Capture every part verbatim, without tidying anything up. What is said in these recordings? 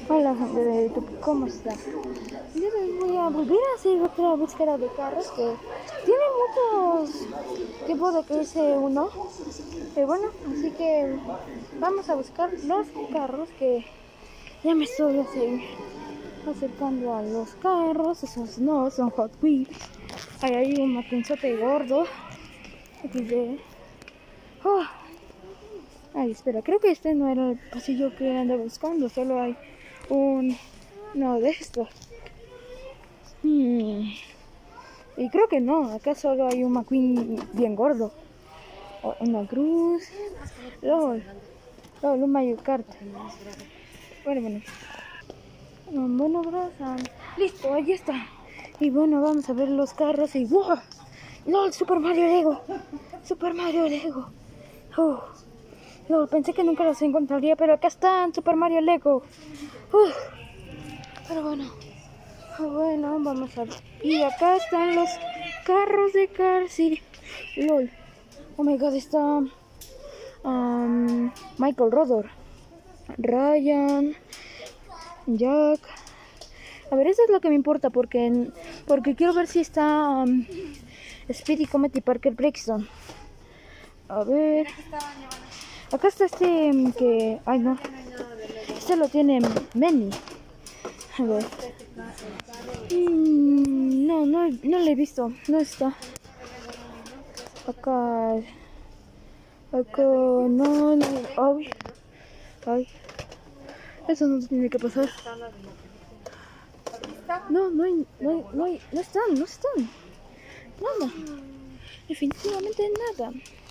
Hola gente de YouTube, ¿cómo están? Yo les voy a volver a hacer otra búsqueda de carros que tiene muchos tipos de que hice uno. Pero bueno, así que vamos a buscar los carros que ya me estoy así acercando a los carros. Esos no son Hot Wheels. Ahí hay un maquinzote gordo. Aquí de... Oh. Ay, espera, creo que este no era el pasillo que ando buscando, solo hay un... no de estos. Hmm. Y creo que no, acá solo hay un McQueen bien gordo. O una cruz. LOL. LOL, un Mario Kart. Bueno, bueno. Um, bueno, bros. Um, listo, ahí está. Y bueno, vamos a ver los carros y ¡wow! LOL, Super Mario Lego. Super Mario Lego. Uh. LOL, pensé que nunca los encontraría, pero acá están, Super Mario Lego. Uh. Pero bueno. Bueno, vamos a ver. Y acá están los carros de Car City. LOL. Oh my god, está um, Michael Rodor, Ryan, Jack. A ver, eso es lo que me importa porque, porque quiero ver si está um, Speedy Comet y Parker Brixton. A ver. Acá está este um, que... Ay, no. Este lo tiene Manny. A ver. Mm, no, no, no lo he visto. No está. Acá. Acá. No, no. Ay. Ay. Eso no tiene que pasar. No, no hay. No, hay, no, hay, no están. No están. Nada. Definitivamente nada.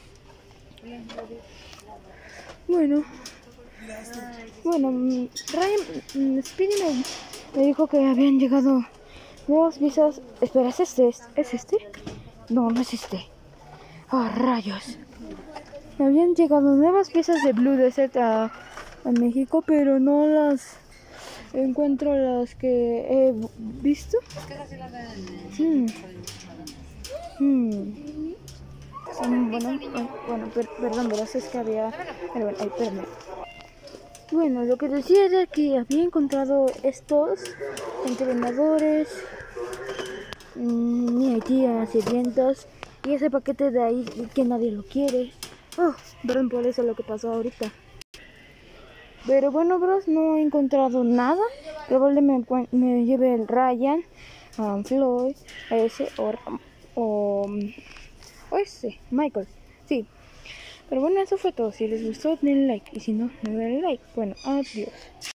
Bueno. Bueno, Ryan Speedy me, me dijo que habían llegado nuevas visas. Espera, ¿es este? ¿Es, ¿es este? No, no es este. ¡Oh, rayos! Me habían llegado nuevas piezas de Blue Desert a, a México, pero no las encuentro las que he visto. Hmm. Hmm. Um, bueno, ay, bueno, per, perdón, verás, es que había... Pero bueno, ay, espérame. Bueno, lo que decía era que había encontrado estos entrenadores, mmm, mi tía, sirvientas, y ese paquete de ahí que nadie lo quiere. Oh, perdón por eso lo que pasó ahorita. Pero bueno, bros, no he encontrado nada. Probablemente me, me lleve el Ryan, um, Floyd, ese o, o, o ese, Michael. Sí. Pero bueno, eso fue todo. Si les gustó, denle like. Y si no, no den like. Bueno, adiós.